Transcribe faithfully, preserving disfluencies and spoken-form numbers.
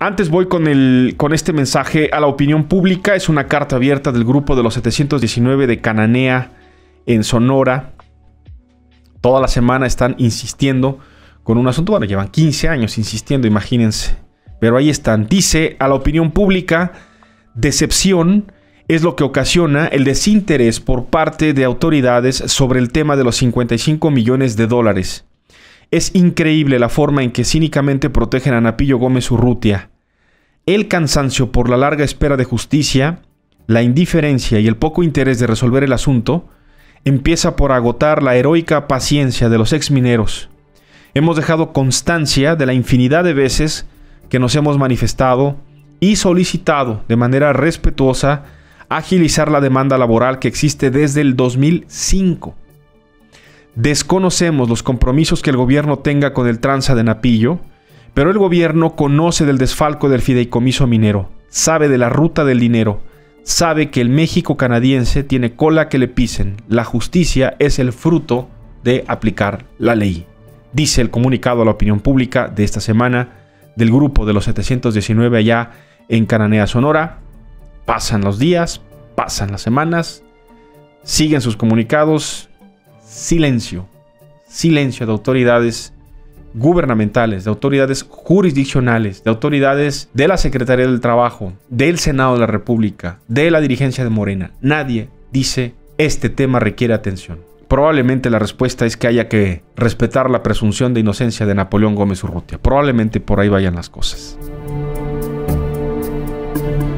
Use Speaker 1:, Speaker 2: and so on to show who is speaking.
Speaker 1: Antes voy con, el, con este mensaje a la opinión pública. Es una carta abierta del grupo de los setecientos diecinueve de Cananea en Sonora. Toda la semana están insistiendo con un asunto. Bueno, llevan quince años insistiendo, imagínense. Pero ahí están. Dice a la opinión pública: decepción es lo que ocasiona el desinterés por parte de autoridades sobre el tema de los cincuenta y cinco millones de dólares. Es increíble la forma en que cínicamente protegen a Napillo Gómez Urrutia. El cansancio por la larga espera de justicia, la indiferencia y el poco interés de resolver el asunto empieza por agotar la heroica paciencia de los exmineros. Hemos dejado constancia de la infinidad de veces que nos hemos manifestado y solicitado de manera respetuosa agilizar la demanda laboral que existe desde el dos mil cinco. Desconocemos los compromisos que el gobierno tenga con el tranza de Napillo, pero el gobierno conoce del desfalco del fideicomiso minero, sabe de la ruta del dinero, sabe que el México canadiense tiene cola que le pisen. La justicia es el fruto de aplicar la ley, dice el comunicado a la opinión pública de esta semana del grupo de los setecientos diecinueve allá en Cananea, Sonora. Pasan los días, pasan las semanas, siguen sus comunicados. Silencio, silencio de autoridades gubernamentales, de autoridades jurisdiccionales, de autoridades de la Secretaría del Trabajo, del Senado de la República, de la dirigencia de Morena. Nadie dice: este tema requiere atención. Probablemente la respuesta es que haya que respetar la presunción de inocencia de Napoleón Gómez Urrutia. Probablemente por ahí vayan las cosas.